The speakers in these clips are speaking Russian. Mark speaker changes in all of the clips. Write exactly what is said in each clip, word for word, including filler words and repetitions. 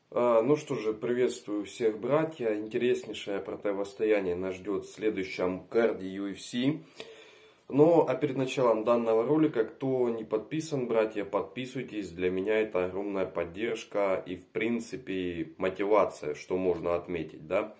Speaker 1: А, Ну что же, приветствую всех, братья. Интереснейшее противостояние нас ждет в следующем карде ю эф си. Но а перед началом данного ролика, кто не подписан, братья, подписывайтесь. Для меня это огромная поддержка и в принципе мотивация, что можно отметить, да.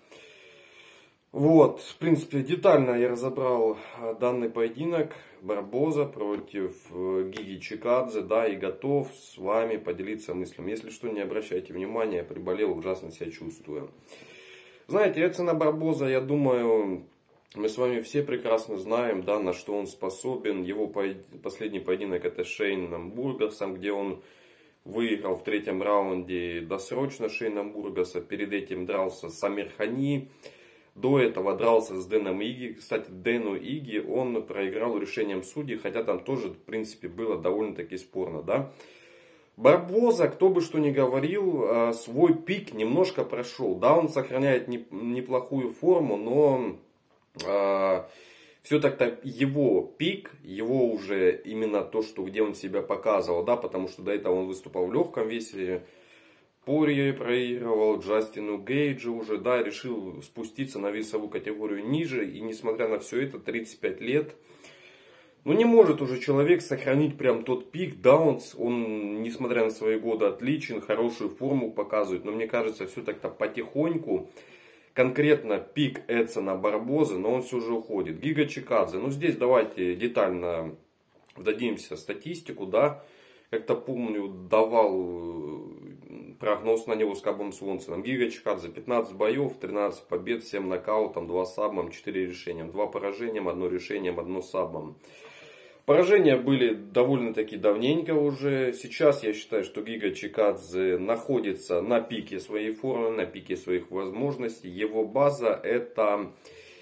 Speaker 1: Вот, в принципе, детально я разобрал данный поединок Барбоза против Гиги Чикадзе, да, и готов с вами поделиться мыслями. Если что, не обращайте внимания, я приболел, ужасно себя чувствую. Знаете, Эдсона Барбоза, я думаю, мы с вами все прекрасно знаем, да, на что он способен. Его последний поединок это с Шейном Бургасом, где он выиграл в третьем раунде досрочно Шейна Бургаса. Перед этим дрался с Амир Хани. До этого дрался с Дэном Иги. Кстати, Дэну Иги он проиграл решением судей, хотя там тоже, в принципе, было довольно-таки спорно, да. Барбоза, кто бы что ни говорил, свой пик немножко прошел. Да, он сохраняет неплохую форму, но э, все-таки его пик, его уже именно то, что, где он себя показывал, да, потому что до этого он выступал в легком весе. Порье проигрывал, Джастину Гейджу уже, да, решил спуститься на весовую категорию ниже. И несмотря на все это, тридцать пять лет, ну не может уже человек сохранить прям тот пик. Да, он, он несмотря на свои годы отличен, хорошую форму показывает. Но мне кажется, все-таки потихоньку, конкретно пик Эдсона Барбозы, но он все же уходит. Гига Чикадзе, ну здесь давайте детально вдадимся в статистику, да. Как-то помню, давал прогноз на него с Кабом Свонсоном. Гига Чикадзе пятнадцать боев, тринадцать побед, семь нокаутом, два сабмом, четыре решением. два поражением, одно решением, одно сабмом. Поражения были довольно-таки давненько уже. Сейчас я считаю, что Гига Чикадзе находится на пике своей формы, на пике своих возможностей. Его база это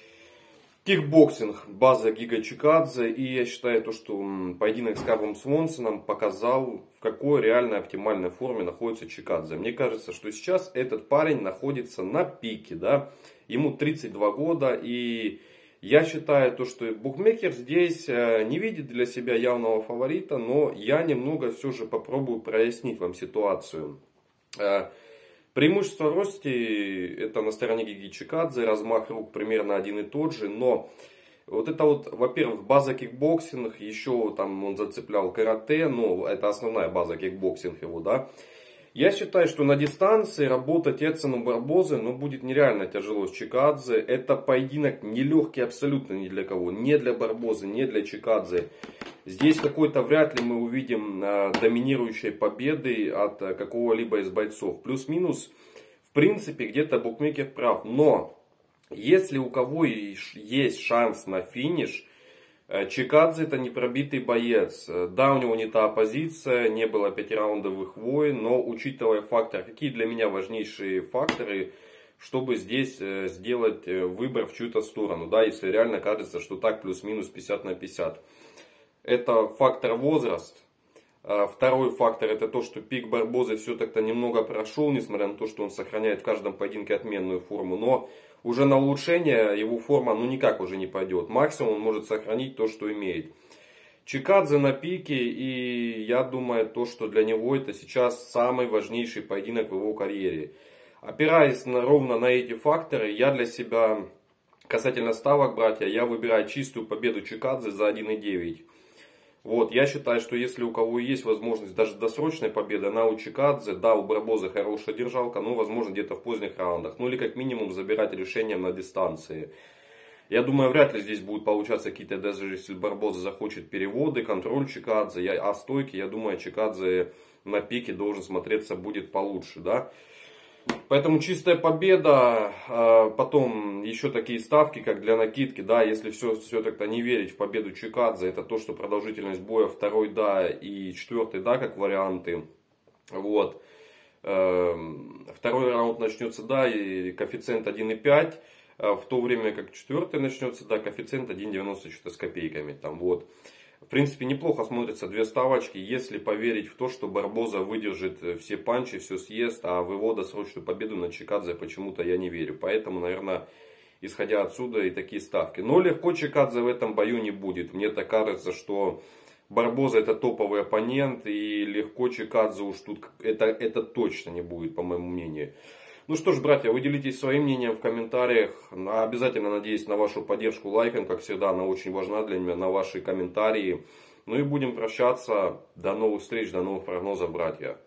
Speaker 1: кикбоксинг, база Гига Чикадзе. И я считаю, то, что поединок с Кабом Свонсоном показал, в какой реально оптимальной форме находится Чикадзе. Мне кажется, что сейчас этот парень находится на пике, да. Ему тридцать два года. И я считаю, то, что букмекер здесь не видит для себя явного фаворита. Но я немного все же попробую прояснить вам ситуацию. Преимущество в росте это на стороне Гиги Чикадзе, размах рук примерно один и тот же, но вот это вот, во-первых, база кикбоксинг, еще там он зацеплял карате, но это основная база кикбоксинг его, да. Я считаю, что на дистанции работать Эдсону Барбозе, ну, будет нереально тяжело с Чикадзе. Это поединок нелегкий абсолютно ни для кого, не для Барбозы, не для Чикадзе. Здесь какой-то вряд ли мы увидим а, доминирующей победы от а, какого-либо из бойцов. Плюс-минус, в принципе, где-то букмекер прав. Но, если у кого есть шанс на финиш, Чикадзе это не пробитый боец. Да, у него не та оппозиция, не было пятираундовых войн, но учитывая факторы, какие для меня важнейшие факторы, чтобы здесь сделать выбор в чью-то сторону, да, если реально кажется, что так плюс-минус пятьдесят на пятьдесят. Это фактор возраст. Второй фактор это то, что пик Барбозы все-таки немного прошел, несмотря на то, что он сохраняет в каждом поединке отменную форму. Но уже на улучшение его форма ну никак уже не пойдет. Максимум он может сохранить то, что имеет. Чикадзе на пике, и я думаю, то, что для него это сейчас самый важнейший поединок в его карьере. Опираясь на, ровно на эти факторы, я для себя, касательно ставок, братья, я выбираю чистую победу Чикадзе за один и девять. Вот, я считаю, что если у кого есть возможность даже досрочной победы, она у Чикадзе, да, у Барбозы хорошая держалка, но возможно где-то в поздних раундах. Ну или как минимум забирать решением на дистанции. Я думаю, вряд ли здесь будут получаться какие-то, даже если Барбоза захочет переводы, контроль Чикадзе, я, а стойки, я думаю, Чикадзе на пике должен смотреться будет получше, да. Поэтому чистая победа, потом еще такие ставки, как для накидки, да, если все, все-таки не верить в победу Чикадзе, это то, что продолжительность боя второй, да, и четвертый, да, как варианты, вот. Второй раунд начнется, да, и коэффициент один и пять, в то время как четвертый начнется, да, коэффициент один девяносто что-то с копейками, там, вот. В принципе, неплохо смотрятся две ставочки, если поверить в то, что Барбоза выдержит все панчи, все съест, а в его досрочную победу на Чикадзе почему-то я не верю. Поэтому, наверное, исходя отсюда и такие ставки. Но легко Чикадзе в этом бою не будет. Мне так кажется, что Барбоза это топовый оппонент, и легко Чикадзе уж тут это, это точно не будет, по моему мнению. Ну что ж, братья, вы делитесь своим мнением в комментариях. Обязательно надеюсь на вашу поддержку лайком, как всегда, она очень важна для меня, на ваши комментарии. Ну и будем прощаться. До новых встреч, до новых прогнозов, братья.